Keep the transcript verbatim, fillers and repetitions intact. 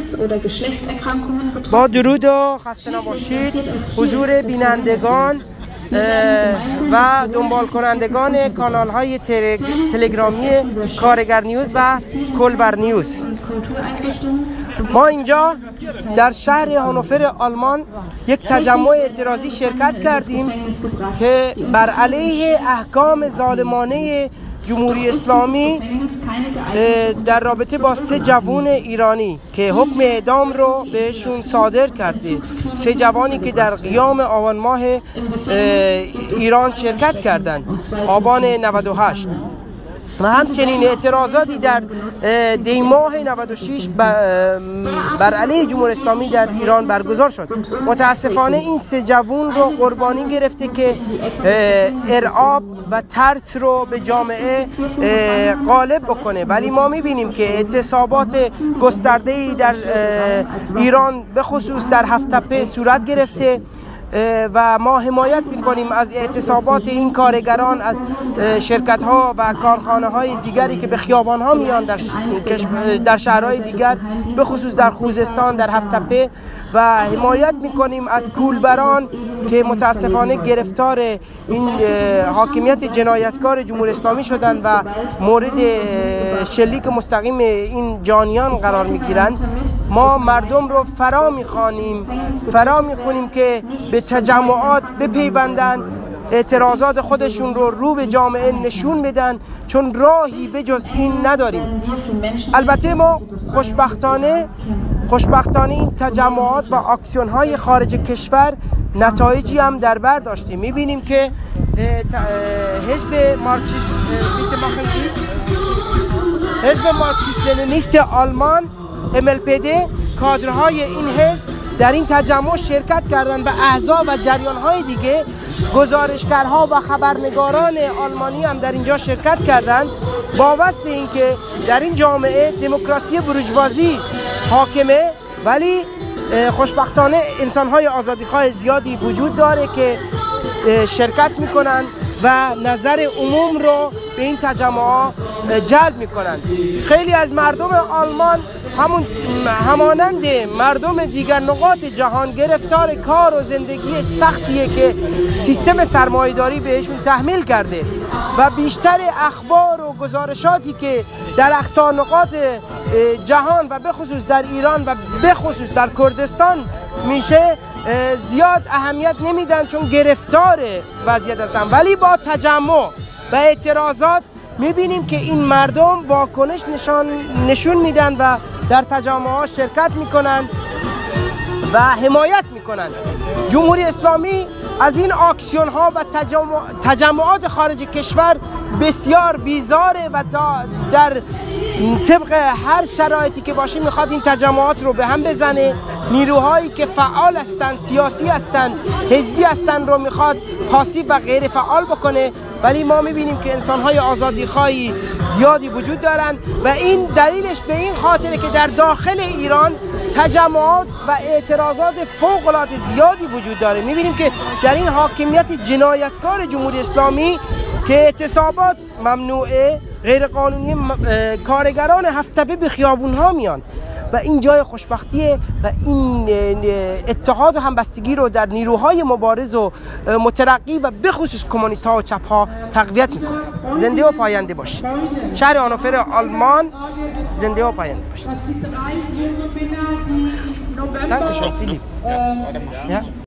با درود و خسته نباشید حضور بینندگان و دنبال کنندگان کانال های تلگرامی کارگر نیوز و کلبر نیوز. ما اینجا در شهر هانوفر آلمان یک تجمع اعتراضی شرکت کردیم که بر علیه احکام ظالمانه جمهوری اسلامی در رابطه با سه جوان ایرانی که حکم اعدام رو بهشون صادر کرده، سه جوانی که در قیام آبان ماه ایران شرکت کردند، آبان نود و هشت. و همچنین اعتراضاتی در دی ماه نود و شش بر علیه جمهوری اسلامی در ایران برگزار شد. متاسفانه این سه جوان رو قربانی گرفته که ارعاب و ترس رو به جامعه غالب بکنه، ولی ما میبینیم که اعتصابات گسترده‌ای در ایران به خصوص در هفت تپه صورت گرفته و ما حمایت میکنیم از اعتصابات این کارگران، از شرکت ها و کارخانه های دیگری که به خیابان ها میان در, در شهرهای دیگر، به خصوص در خوزستان، در هفت تپه، و حمایت میکنیم از کولبران که متاسفانه گرفتار این حاکمیت جنایتکار جمهوری اسلامی شدن و مورد شلیک مستقیم این جانیان قرار میگیرند. ما مردم رو فرا میخوانیم فرا میخونیم که به تجمعات بپیوندند، اعتراضات خودشون رو رو به جامعه نشون بدن، چون راهی به جز این نداریم. البته ما خوشبختانه خوشبختانه این تجمعات و اکسیون های خارج کشور نتایجی هم در بر داشتیم. میبینیم که حزب مارکسیست حزب مارکسیست لنینیست آلمان ام ال پی دی، کادرهای این حزب در این تجمع شرکت کردند و احزاب و جریان‌های دیگه، گزارشگرها و خبرنگاران آلمانی هم در اینجا شرکت کردند، با وصف اینکه در این جامعه دموکراسی بورژوازی حاکمه، ولی خوشبختانه انسان‌های آزادیخواه زیادی وجود داره که شرکت میکنند و نظر عموم رو به این تجمع جلب میکنند. خیلی از مردم آلمان همون همانند مردم دیگر نقاط جهان گرفتار کار و زندگی سختیه که سیستم سرمایه‌داری بهشون تحمیل کرده و بیشتر اخبار و گزارشاتی که در اقصا نقاط جهان و به خصوص در ایران و به خصوص در کردستان میشه زیاد اهمیت نمیدن، چون گرفتار وضعیت هستن. ولی با تجمع و اعتراضات میبینیم که این مردم واکنش نشان نشون میدن و در تجمعات شرکت میکنند و حمایت میکنند. جمهوری اسلامی از این اکسیون ها و تجمع... تجمعات خارج کشور بسیار بیزاره و در طبق هر شرایطی که باشه میخواد این تجمعات رو به هم بزنه. نیروهایی که فعال هستند، سیاسی هستند، حزبی هستند رو میخواد پاسیو و غیر فعال بکنه، ولی ما میبینیم که انسانهای آزادیخواهی زیادی وجود دارند و این دلیلش به این خاطره که در داخل ایران تجمعات و اعتراضات فوق العاده زیادی وجود داره. میبینیم که در این حاکمیت جنایتکار جمهوری اسلامی که اعتصابات ممنوعه، غیر قانونی، کارگران هفت تپه به خیابون ها میان و این جای خوشبختیه و این اتحاد و همبستگی رو در نیروهای مبارز و مترقی و به خصوص کمونیست ها و چپ ها تقویت میکنه. زنده و پاینده باش. شهر هانوفر آلمان زنده و پاینده باش. Danke schön, Philipp. Ja.